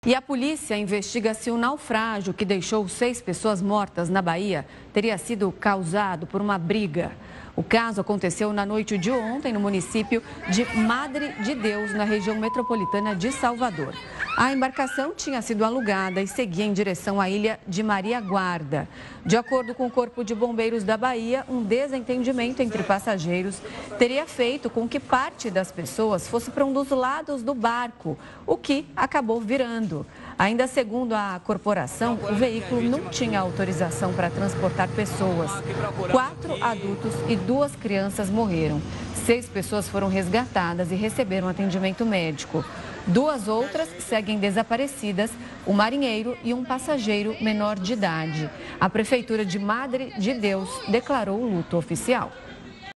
E a polícia investiga se o naufrágio que deixou 6 pessoas mortas na Bahia teria sido causado por uma briga. O caso aconteceu na noite de ontem no município de Madre de Deus, na região metropolitana de Salvador. A embarcação tinha sido alugada e seguia em direção à ilha de Maria Guarda. De acordo com o Corpo de Bombeiros da Bahia, um desentendimento entre passageiros teria feito com que parte das pessoas fosse para um dos lados do barco, o que acabou virando. Ainda segundo a corporação, o veículo não tinha autorização para transportar pessoas. 4 adultos e 2 crianças morreram. 6 pessoas foram resgatadas e receberam atendimento médico. 2 outras seguem desaparecidas, um marinheiro e um passageiro menor de idade. A Prefeitura de Madre de Deus declarou o luto oficial.